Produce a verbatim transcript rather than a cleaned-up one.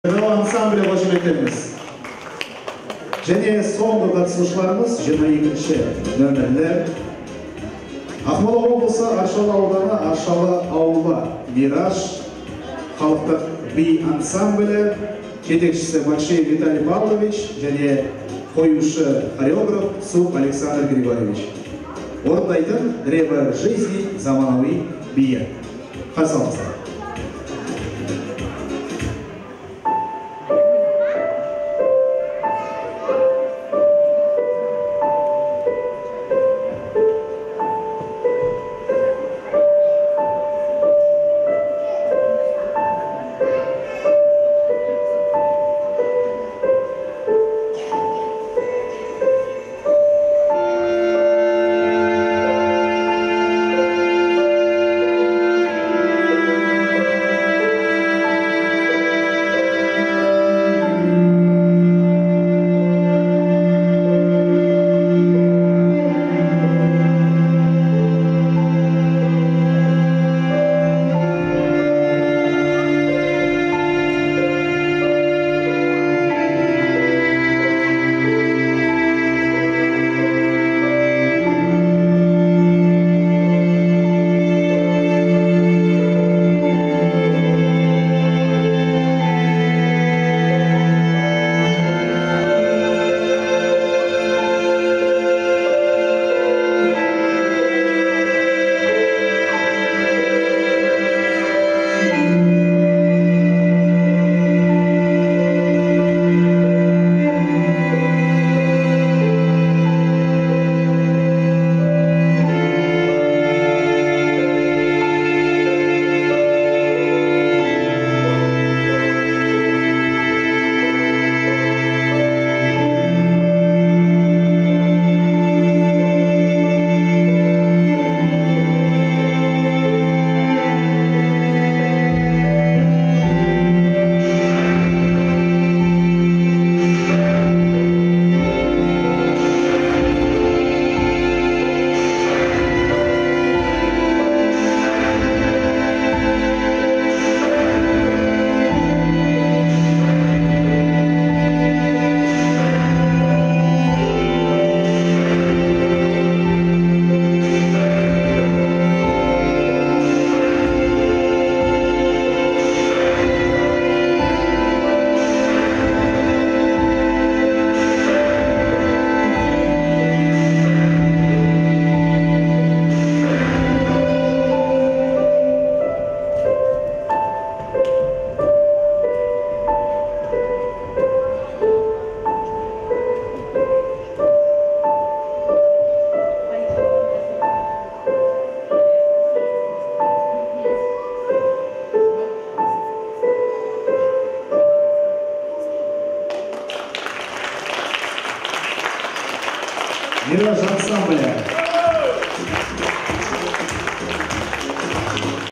ансамблі қосып етеміз. Және соңғы қатысушыларымыз жиырма екінші нөмірлер. Ақмола облысы Аршалы ауданы Аршалы ауылы Мираж халықтық би ансамблі, жетекшісі Большой Виталий Павлович және қоюшы хореограф Суп Александр Григорьевич. Орындайтын «Древо жизни» заманауи биі. Қарсы алыңыздар. Мираж ансамбля.